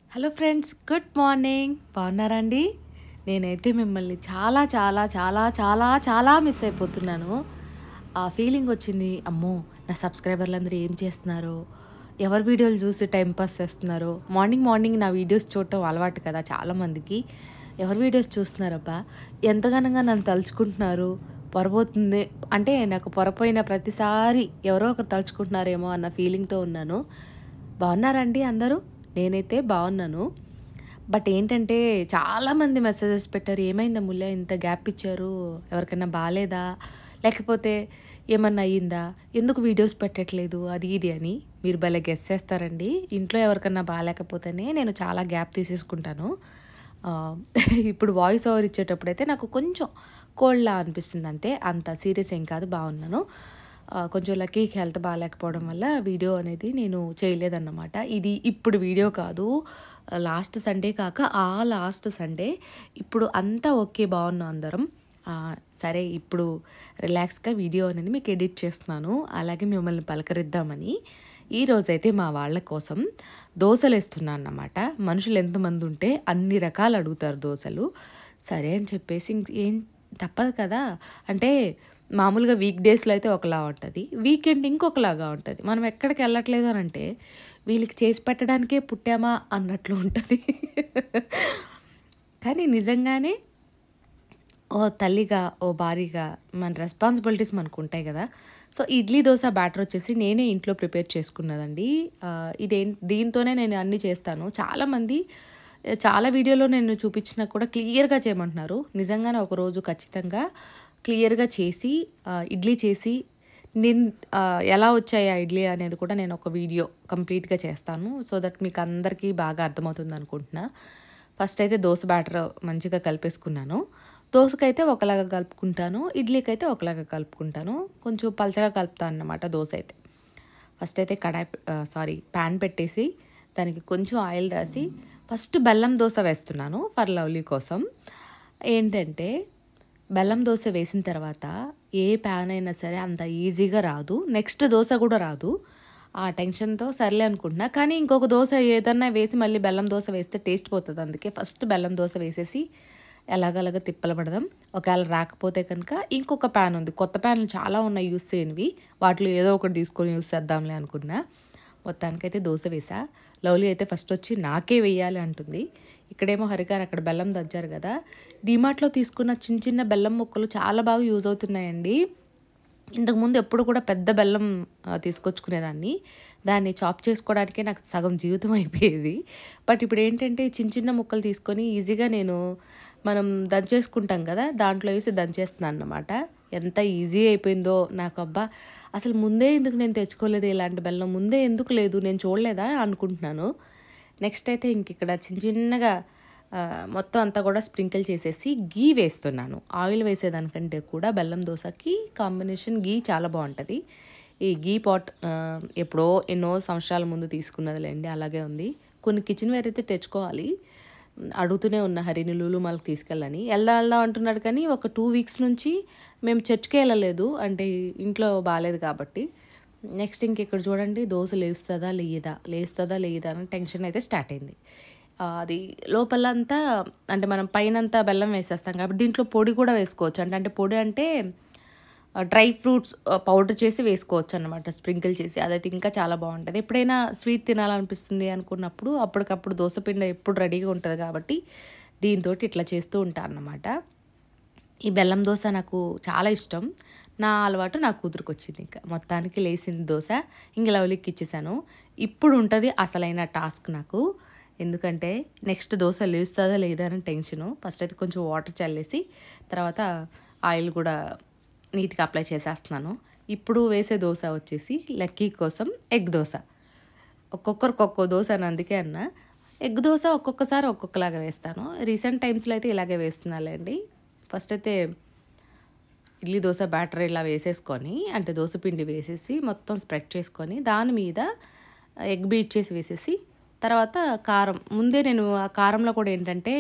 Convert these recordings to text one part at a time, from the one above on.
Hello friends, good morning. బాగున్నారా అండి? నేనైతే మిమ్మల్ని చాలా చాలా చాలా చాలా చాలా మిస్ అయిపోతున్నాను. ఆ ఫీలింగ్ వచ్చింది. అమ్మో, నా సబ్స్క్రైబర్లందరూ ఏం చేస్తున్నారో, ఎవరి వీడియోలు చూసి టైం పాస్ చేస్తున్నారో. మార్నింగ్ మార్నింగ్ నా వీడియోస్ చూడటం అలవాటు కదా చాలామందికి. ఎవరి వీడియోస్ చూస్తున్నారబ్బా, ఎంతగానోగా నన్ను తలుచుకుంటున్నారు. పొరపోతుంది అంటే నాకు పొరపోయిన ప్రతిసారి ఎవరో ఒకరు తలుచుకుంటున్నారేమో అన్న ఫీలింగ్తో ఉన్నాను. బాగున్నారండి అందరూ? నేనైతే బాగున్నాను. బట్ ఏంటంటే చాలామంది మెసేజెస్ పెట్టారు. ఏమైందా ముల్య, ఇంత గ్యాప్ ఇచ్చారు? ఎవరికైనా బాలేదా? లేకపోతే ఏమన్నా అయ్యిందా? ఎందుకు వీడియోస్ పెట్టట్లేదు? అది ఇది అని మీరు భలే గెస్ చేస్తారండి. ఇంట్లో ఎవరికన్నా బాగాలేకపోతేనే నేను చాలా గ్యాప్ తీసేసుకుంటాను. ఆ, ఇప్పుడు వాయిస్ ఓవర్ ఇచ్చేటప్పుడైతే నాకు కొంచెం కోల్డ్లా అనిపిస్తుంది అంతే. అంత సీరియస్ ఏం కాదు, బాగున్నాను. కొంచెం లక్కీకి హెల్త్ బాగాలేకపోవడం వల్ల వీడియో అనేది నేను చేయలేదన్నమాట. ఇది ఇప్పుడు వీడియో కాదు, లాస్ట్ సండే కాక ఆ లాస్ట్ సండే. ఇప్పుడు అంతా ఓకే, బాగున్నాం అందరం. సరే, ఇప్పుడు రిలాక్స్గా వీడియో అనేది మీకు ఎడిట్ చేస్తున్నాను, అలాగే మిమ్మల్ని పలకరిద్దామని. ఈరోజైతే మా వాళ్ళ కోసం దోశలు వేస్తున్నాను అన్నమాట. మనుషులు ఎంతమంది ఉంటే అన్ని రకాలు అడుగుతారు దోశలు. సరే అని చెప్పేసి ఏం తప్పదు కదా. అంటే మామూలుగా వీక్ డేస్లో అయితే ఒకలా ఉంటుంది, వీకెండ్ ఇంకొకలాగా ఉంటుంది. మనం ఎక్కడికి వెళ్ళట్లేదు అని అంటే వీళ్ళకి చేసి పెట్టడానికే పుట్టామా అన్నట్లు ఉంటుంది. కానీ నిజంగానే ఓ తల్లిగా, ఓ భార్యగా మన రెస్పాన్సిబిలిటీస్ మనకు ఉంటాయి కదా. సో ఇడ్లీ దోశ బ్యాటర్ వచ్చేసి నేనే ఇంట్లో ప్రిపేర్ చేసుకున్నదండి. దీంతోనే నేను అన్నీ చేస్తాను. చాలామంది చాలా వీడియోలో నేను చూపించినా కూడా క్లియర్గా చేయమంటున్నారు. నిజంగానే ఒకరోజు ఖచ్చితంగా క్లియర్గా చేసి ఇడ్లీ చేసి నేను ఎలా వచ్చాయి ఆ ఇడ్లీ అనేది కూడా నేను ఒక వీడియో కంప్లీట్గా చేస్తాను. సో దట్ మీకు అందరికీ బాగా అర్థమవుతుంది అనుకుంటున్నా. ఫస్ట్ అయితే దోశ బ్యాటర్ మంచిగా కలిపేసుకున్నాను. దోశకైతే ఒకలాగా కలుపుకుంటాను, ఇడ్లీకి అయితే ఒకలాగా కలుపుకుంటాను. కొంచెం పలచగా కలుపుతాను అన్నమాట దోశ అయితే. ఫస్ట్ అయితే ప్యాన్ పెట్టేసి దానికి కొంచెం ఆయిల్ రాసి ఫస్ట్ బెల్లం దోశ వేస్తున్నాను ఫర్ లవ్లీ కోసం. ఏంటంటే బెల్లం దోశ వేసిన తర్వాత ఏ ప్యాన్ అయినా సరే అంత ఈజీగా రాదు, నెక్స్ట్ దోశ కూడా రాదు. ఆ టెన్షన్తో సర్లే అనుకుంటున్నా. కానీ ఇంకొక దోశ ఏదన్నా వేసి మళ్ళీ బెల్లం దోశ వేస్తే టేస్ట్ పోతుంది. అందుకే ఫస్ట్ బెల్లం దోశ వేసేసి ఎలాగలాగ తిప్పలు పడదాం. ఒకవేళ రాకపోతే కనుక ఇంకొక ప్యాన్ ఉంది, కొత్త ప్యాన్లు చాలా ఉన్నాయి యూస్ చేయనివి, వాటిలో ఏదో ఒకటి తీసుకొని యూస్ చేద్దాంలే అనుకున్నా. మొత్తానికైతే దోశ వేసా. లవ్లీ అయితే ఫస్ట్ వచ్చి నాకే వేయాలి అంటుంది. ఇక్కడేమో హరిగారు అక్కడ బెల్లం దంచారు కదా. డీమార్ట్లో తీసుకున్న చిన్న చిన్న బెల్లం ముక్కలు చాలా బాగా యూజ్ అవుతున్నాయండి. ఇంతకుముందు ఎప్పుడు కూడా పెద్ద బెల్లం తీసుకొచ్చుకునేదాన్ని, దాన్ని చాప్ చేసుకోవడానికే నాకు సగం జీవితం అయిపోయేది. బట్ ఇప్పుడు ఏంటంటే చిన్న చిన్న ముక్కలు తీసుకొని ఈజీగా మనం దంచేసుకుంటాం కదా, దాంట్లో వేసి దంచేస్తున్నాను అన్నమాట. ఎంత ఈజీ అయిపోయిందో నాకు. అబ్బా, అసలు ముందే ఎందుకు నేను తెచ్చుకోలేదు ఇలాంటి బెల్లం, ముందే ఎందుకు లేదు, నేను చూడలేదా అనుకుంటున్నాను. నెక్స్ట్ అయితే ఇక్కడ చిన్న చిన్నగా మొత్తం అంతా కూడా స్ప్రింకిల్ చేసేసి గీ వేస్తున్నాను. ఆయిల్ వేసేదానికంటే కూడా బెల్లం దోశకి కాంబినేషన్ గీ చాలా బాగుంటుంది. ఈ గీ పాట్ ఎప్పుడో ఎన్నో సంవత్సరాల ముందు తీసుకున్నదిలేండి, అలాగే ఉంది. కొన్ని కిచెన్ వేర్ అయితే తెచ్చుకోవాలి, అడుగుతూనే ఉన్న హరిని లూలు మాల్కి తీసుకెళ్ళని. వెళ్దాం అంటున్నాడు కానీ ఒక 2 వీక్స్ నుంచి మేము చర్చ్కి వెళ్ళలేదు, అంటే ఇంట్లో బాగాలేదు కాబట్టి. నెక్స్ట్ ఇక్కడ చూడండి, దోశ లేస్తుందా లేదా అని టెన్షన్ అయితే స్టార్ట్ అయింది. అది లోపలంతా అంటే మనం పైనంతా బెల్లం వేసేస్తాం కాబట్టి దీంట్లో పొడి కూడా వేసుకోవచ్చు. అంటే పొడి అంటే డ్రై ఫ్రూట్స్ పౌడర్ చేసి వేసుకోవచ్చు అన్నమాట, స్ప్రింకిల్ చేసి. అదైతే ఇంకా చాలా బాగుంటుంది. ఎప్పుడైనా స్వీట్ తినాలనిపిస్తుంది అనుకున్నప్పుడు అప్పటికప్పుడు దోశపిండి ఎప్పుడు రెడీగా ఉంటుంది కాబట్టి దీంతో ఇట్లా చేస్తూ ఉంటాను అన్నమాట. ఈ బెల్లం దోశ నాకు చాలా ఇష్టం. నా అలవాటు నా కూతురికి వచ్చింది. ఇంకా మొత్తానికి లేసింది దోశ, లవ్లీకి ఇచ్చేసాను. ఇప్పుడు ఉంటుంది అసలైన టాస్క్ నాకు. ఎందుకంటే నెక్స్ట్ దోశ లేస్తుందా లేదా అని టెన్షను. ఫస్ట్ అయితే కొంచెం వాటర్ చల్లేసి తర్వాత ఆయిల్ కూడా నీట్గా అప్లై చేసేస్తున్నాను. ఇప్పుడు వేసే దోశ వచ్చేసి లక్కీ కోసం ఎగ్ దోశ. ఒక్కొక్కరికి ఒక్కో దోశ అని అందుకే అన్న. ఎగ్ దోశ ఒక్కొక్కసారి ఒక్కొక్కలాగా వేస్తాను. రీసెంట్ టైమ్స్లో అయితే ఇలాగే వేస్తున్నాలేండి. ఫస్ట్ అయితే ఇడ్లీ దోశ బ్యాటర్ ఇలా వేసేసుకొని, అంటే దోశ పిండి వేసేసి మొత్తం స్ప్రెడ్ చేసుకొని దాని మీద ఎగ్ బీట్ చేసి వేసేసి తర్వాత కారం. ముందే నేను ఆ కారంలో కూడా ఏంటంటే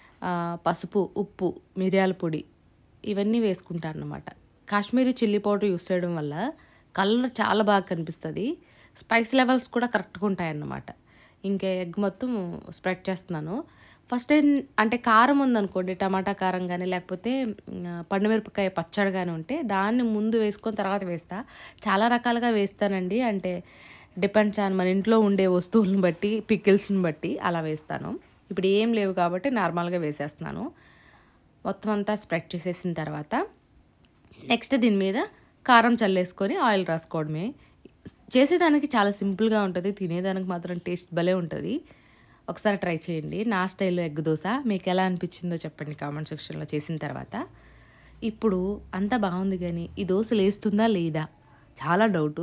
పసుపు, ఉప్పు, మిరియాల పొడి ఇవన్నీ వేసుకుంటాను అన్నమాట. కాశ్మీరీ చిల్లీ పౌడర్ యూస్ చేయడం వల్ల కలర్ చాలా బాగా కనిపిస్తుంది, స్పైస్ లెవెల్స్ కూడా కరెక్ట్గా ఉంటాయన్నమాట. ఇంకా ఎగ్ మొత్తం స్ప్రెడ్ చేస్తున్నాను. ఫస్ట్ అంటే కారం ఉందనుకోండి, టమాటా కారం కానీ లేకపోతే పండుమిరపకాయ పచ్చడి కానీ ఉంటే దాన్ని ముందు వేసుకొని తర్వాత వేస్తా. చాలా రకాలుగా వేస్తానండి. అంటే డిపెండ్స్ ఆన్ మన ఇంట్లో ఉండే వస్తువులను బట్టి, పికిల్స్ని బట్టి అలా వేస్తాను. ఇప్పుడు ఏం లేవు కాబట్టి నార్మల్గా వేసేస్తున్నాను. మొత్తం అంతా స్ప్రెడ్ చేసేసిన తర్వాత నెక్స్ట్ దీని మీద కారం చల్లేసుకొని ఆయిల్ రాసుకోవడమే. చేసేదానికి చాలా సింపుల్గా ఉంటుంది, తినేదానికి మాత్రం టేస్ట్ భలే ఉంటుంది. ఒకసారి ట్రై చేయండి. నా స్టైల్లో ఎగ్ దోశ మీకు ఎలా అనిపించిందో చెప్పండి కామెంట్ సెక్షన్లో చేసిన తర్వాత. ఇప్పుడు అంతా బాగుంది కానీ ఈ దోశ లేస్తుందా లేదా చాలా డౌటు.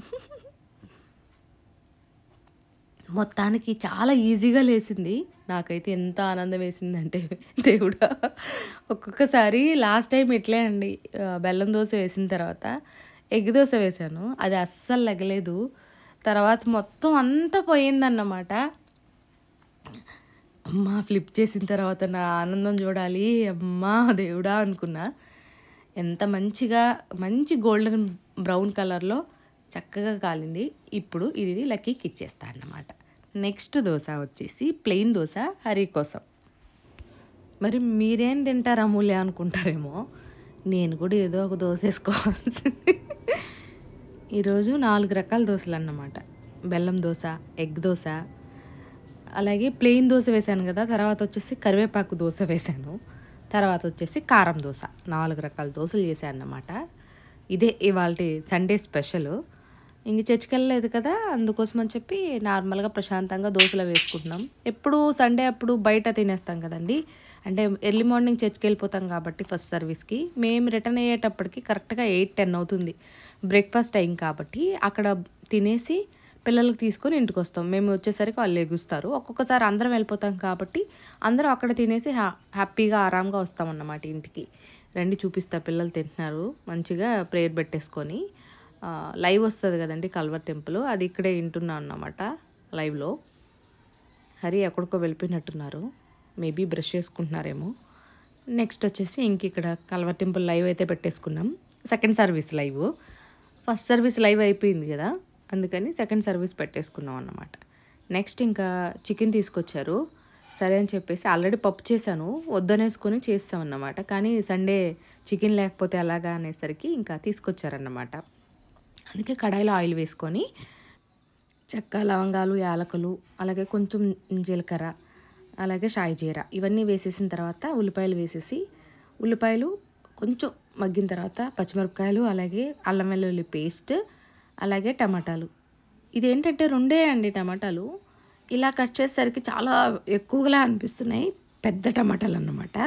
మొత్తానికి చాలా ఈజీగా లేసింది. నాకైతే ఎంత ఆనందం వేసిందంటే దేవుడా. ఒక్కొక్కసారి లాస్ట్ టైం ఇట్లే అండి, బెల్లం దోశ వేసిన తర్వాత ఎగ్ దోశ వేసాను, అది అస్సలు లెగలేదు. తర్వాత మొత్తం అంతా పోయిందన్నమాట. అమ్మ ఫ్లిప్ చేసిన తర్వాత నా ఆనందం చూడాలి, అమ్మా దేవుడా అనుకున్నా. ఎంత మంచి గోల్డెన్ బ్రౌన్ కలర్లో చక్కగా కాలింది. ఇప్పుడు ఇది లక్కీకి ఇచ్చేస్తా అన్నమాట. నెక్స్ట్ దోశ వచ్చేసి ప్లెయిన్ దోశ హరి కోసం. మరి మీరేం తింటారు అమూల్య అనుకుంటారేమో, నేను కూడా ఏదో ఒక దోశ వేసుకోవాల్సింది. ఈరోజు 4 రకాల దోశలు అన్నమాట. బెల్లం దోశ, ఎగ్ దోశ, అలాగే ప్లెయిన్ దోశ వేసాను కదా, తర్వాత వచ్చేసి కరివేపాకు దోశ వేసాను, తర్వాత వచ్చేసి కారం దోశ. 4 రకాల దోశలు చేశాను అన్నమాట. ఇదే ఇవాళ సండే స్పెషల్. ఇంక చర్చికి వెళ్ళలేదు కదా, అందుకోసం అని చెప్పి నార్మల్గా ప్రశాంతంగా దోశలు వేసుకుంటున్నాం. ఎప్పుడు సండే అప్పుడు బయట తినేస్తాం కదండి, అంటే ఎర్లీ మార్నింగ్ చర్చికి వెళ్ళిపోతాం కాబట్టి ఫస్ట్ సర్వీస్కి. మేము రిటర్న్ అయ్యేటప్పటికి కరెక్ట్గా 8-10 అవుతుంది. బ్రేక్ఫాస్ట్ టైం కాబట్టి అక్కడ తినేసి పిల్లలకి తీసుకొని ఇంటికి వస్తాం. మేము వచ్చేసరికి వాళ్ళు ఎగుస్తారు. ఒక్కొక్కసారి అందరం వెళ్ళిపోతాం కాబట్టి అందరం అక్కడ తినేసి హ్యాపీగా ఆరాంగా వస్తామన్నమాట ఇంటికి. రండి చూపిస్తా, పిల్లలు తింటున్నారు మంచిగా ప్రేయర్ పెట్టేసుకొని. లైవ్ వస్తుంది కదండి కల్వర్ టెంపుల్, అది ఇక్కడే వింటున్నాను అన్నమాట లైవ్లో. హరి ఎక్కడికో వెళ్ళిపోయినట్టున్నారు, మేబీ బ్రష్ చేసుకుంటున్నారేమో. నెక్స్ట్ వచ్చేసి ఇంక ఇక్కడ కల్వర్ టెంపుల్ లైవ్ అయితే పెట్టేసుకున్నాం. Second service live, first service live అయిపోయింది కదా, అందుకని సెకండ్ సర్వీస్ పెట్టేసుకున్నాం అన్నమాట. నెక్స్ట్ ఇంకా చికెన్ తీసుకొచ్చారు. సరే అని చెప్పేసి ఆల్రెడీ పప్పు చేశాను, వద్దనేసుకొని చేస్తామన్నమాట. కానీ సండే చికెన్ లేకపోతే అలాగా అనేసరికి ఇంకా తీసుకొచ్చారన్నమాట. అందుకే కడాయిలో ఆయిల్ వేసుకొని చెక్క, లవంగాలు, యాలకులు, అలాగే కొంచెం జీలకర్ర, అలాగే షాయి జీరా ఇవన్నీ వేసేసిన తర్వాత ఉల్లిపాయలు వేసేసి, ఉల్లిపాయలు కొంచెం మగ్గిన తర్వాత పచ్చిమిరపకాయలు, అలాగే అల్లం వెల్లుల్లి పేస్ట్, అలాగే టమాటాలు. ఇదేంటంటే 2 అండి టమాటాలు. ఇలా కట్ చేసేసరికి చాలా ఎక్కువగా అనిపిస్తున్నాయి, పెద్ద టమాటాలు అన్నమాట.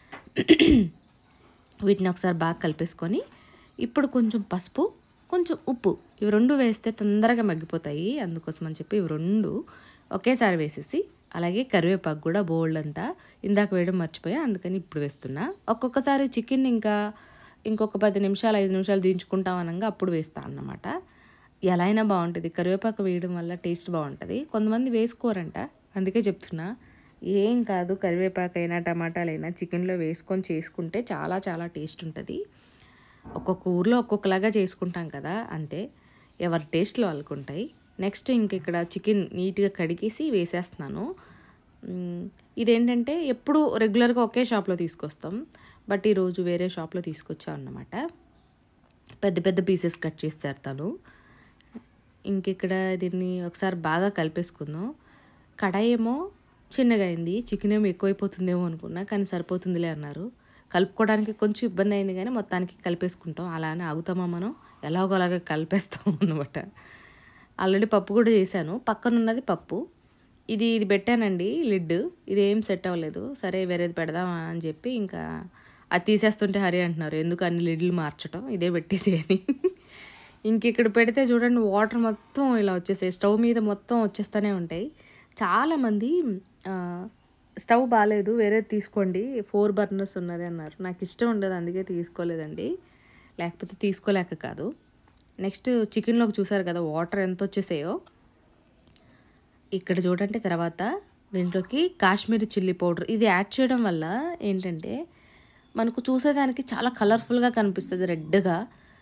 వీటిని ఒకసారి బాగా కలిపేసుకొని ఇప్పుడు కొంచెం పసుపు, కొంచెం ఉప్పు, ఇవి 2 వేస్తే తొందరగా మగ్గిపోతాయి. అందుకోసం అని చెప్పి ఇవి 2 ఒకేసారి వేసేసి, అలాగే కరివేపాకు కూడా బోల్డ్ అంతా ఇందాక వేయడం మర్చిపోయా, అందుకని ఇప్పుడు వేస్తున్నా. ఒక్కొక్కసారి చికెన్ ఇంకొక 10 నిమిషాలు 5 నిమిషాలు దించుకుంటాం అనగా అప్పుడు వేస్తా అన్నమాట. ఎలా అయినా బాగుంటుంది, కరివేపాకు వేయడం వల్ల టేస్ట్ బాగుంటుంది. కొంతమంది వేసుకోరంట, అందుకే చెప్తున్నా. ఏం కాదు, కరివేపాకు అయినా టమాటాలైనా చికెన్లో వేసుకొని చేసుకుంటే చాలా చాలా టేస్ట్ ఉంటుంది. ఒక్కొక్క ఊర్లో ఒక్కొక్కలాగా చేసుకుంటాం కదా, అంతే, ఎవరి టేస్ట్లో వాళ్ళకుంటాయి. నెక్స్ట్ ఇంక ఇక్కడ చికెన్ నీట్గా కడిగేసి వేసేస్తున్నాను. ఇదేంటంటే ఎప్పుడు రెగ్యులర్గా ఒకే షాప్లో తీసుకొస్తాం, బట్ ఈరోజు వేరే షాప్లో తీసుకొచ్చాం అన్నమాట. పెద్ద పెద్ద పీసెస్ కట్ చేస్తారు తను. ఇంకిక్కడ దీన్ని ఒకసారి బాగా కలిపేసుకుందాం. కడాయి ఏమో చిన్నగా అయింది, చికెన్ ఏమో ఎక్కువైపోతుందేమో అనుకున్నా, కానీ సరిపోతుందిలే అన్నారు. కలుపుకోవడానికి కొంచెం ఇబ్బంది అయింది కానీ మొత్తానికి కలిపేసుకుంటాం. అలా అని ఆగుతామా మనం, ఎలాగోలాగా కలిపేస్తాం అన్నమాట. ఆల్రెడీ పప్పు కూడా చేశాను, పక్కన ఉన్నది పప్పు. ఇది పెట్టానండి లిడ్, ఇదేం సెట్ అవ్వలేదు. సరే వేరేది పెడదామా అని చెప్పి ఇంకా అది తీసేస్తుంటే హరి అంటున్నారు, ఎందుకు అన్ని లిడ్లు మార్చడం, ఇదే పెట్టేసి అని. ఇంక ఇక్కడ పెడితే చూడండి వాటర్ మొత్తం ఇలా వచ్చేసాయి, స్టవ్ మీద మొత్తం వచ్చేస్తూనే ఉంటాయి. చాలామంది స్టవ్ బాగాలేదు వేరేది తీసుకోండి 4 బర్నర్స్ ఉన్నది అన్నారు. నాకు ఇష్టం ఉండదు, అందుకే తీసుకోలేదండి, లేకపోతే తీసుకోలేక కాదు. నెక్స్ట్ చికెన్లోకి చూసారు కదా వాటర్ ఎంత వచ్చేసాయో. ఇక్కడ చూడండి తర్వాత దీంట్లోకి కాశ్మీరీ చిల్లీ పౌడర్ ఇది యాడ్ చేయడం వల్ల ఏంటంటే మనకు చూసేదానికి చాలా కలర్ఫుల్గా కనిపిస్తుంది, రెడ్గా.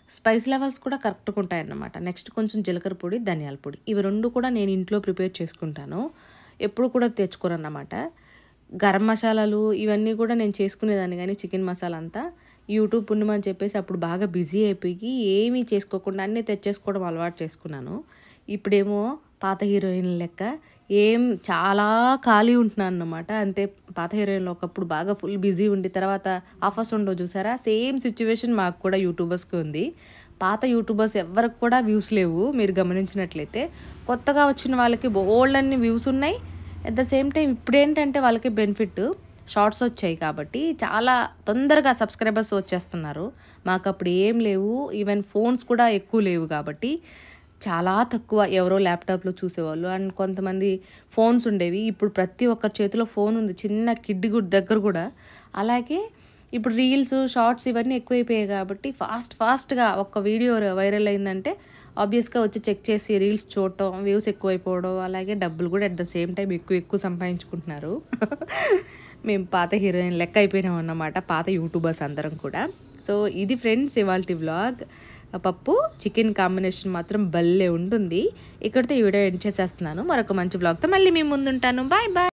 స్పైస్ లెవెల్స్ కూడా కరెక్ట్గా ఉంటాయన్నమాట. నెక్స్ట్ కొంచెం జీలకర్ర పొడి, ధనియాల పొడి, ఇవి 2 కూడా నేను ఇంట్లో ప్రిపేర్ చేసుకుంటాను. ఎప్పుడు కూడా తెచ్చుకోరన్నమాట. గరం మసాలాలు ఇవన్నీ కూడా నేను చేసుకునేదాన్ని, కానీ చికెన్ మసాలా అంతా యూట్యూబ్ పుణ్యమని చెప్పేసి అప్పుడు బాగా బిజీ అయిపోయి ఏమీ చేసుకోకుండా అన్నీ తెచ్చేసుకోవడం అలవాటు చేసుకున్నాను. ఇప్పుడేమో పాత హీరోయిన్ లెక్క చాలా ఖాళీ ఉంటున్నాను అన్నమాట. అంతే, పాత హీరోయిన్లో ఒకప్పుడు బాగా ఫుల్ బిజీ ఉండి తర్వాత ఆఫర్స్ ఉండవు చూసారా, సేమ్ సిచ్యువేషన్ మాకు కూడా యూట్యూబర్స్కి ఉంది. పాత యూట్యూబర్స్ ఎవరికి కూడా వ్యూస్ లేవు. మీరు గమనించినట్లయితే కొత్తగా వచ్చిన వాళ్ళకి బోల్డ్ అన్ని వ్యూస్ ఉన్నాయి. అట్ ద సేమ్ టైం ఇప్పుడేంటంటే వాళ్ళకి బెనిఫిట్, షార్ట్స్ వచ్చాయి కాబట్టి చాలా తొందరగా సబ్స్క్రైబర్స్ వచ్చేస్తున్నారు. మాకు అప్పుడు ఏం లేవు, ఈవెన్ ఫోన్స్ కూడా ఎక్కువ లేవు కాబట్టి చాలా తక్కువ, ఎవరో ల్యాప్టాప్లో చూసేవాళ్ళు. అండ్ కొంతమంది ఫోన్స్ ఉండేవి. ఇప్పుడు ప్రతి ఒక్కరి చేతిలో ఫోన్ ఉంది, చిన్న కిడ్ దగ్గర కూడా. అలాగే ఇప్పుడు రీల్స్, షార్ట్స్ ఇవన్నీ ఎక్కువైపోయాయి కాబట్టి ఫాస్ట్గా ఒక వీడియో వైరల్ అయిందంటే ఆబ్వియస్గా వచ్చి చెక్ చేసి రీల్స్ చూడటం, వ్యూస్ ఎక్కువైపోవడం, అలాగే డబ్బులు కూడా అట్ ద సేమ్ టైం ఎక్కువ సంపాదించుకుంటున్నారు. మేము పాత హీరోయిన్ లెక్క అయిపోయినాం అన్నమాట, పాత యూట్యూబర్స్ అందరం కూడా. సో ఇది ఫ్రెండ్స్ ఇవాల్టి వ్లాగ్. పప్పు చికెన్ కాంబినేషన్ మాత్రం భలే ఉంటుంది. ఇక్కడితో ఈ వీడియో ఎండ్ చేసేస్తున్నాను. మరొక మంచి వ్లాగ్తో మళ్ళీ మీ ముందుంటాను. Bye bye.